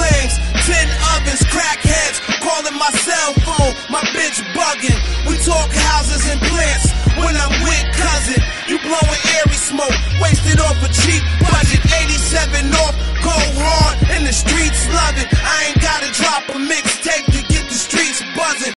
flames, 10 ovens, crackheads calling my cell phone, my bitch bugging. We talk houses and plants when I'm with cousin. You blowing airy smoke, wasted off a cheap budget. 87 off, go hard, and the streets love it. I ain't gotta drop a mixtape to get the streets buzzing.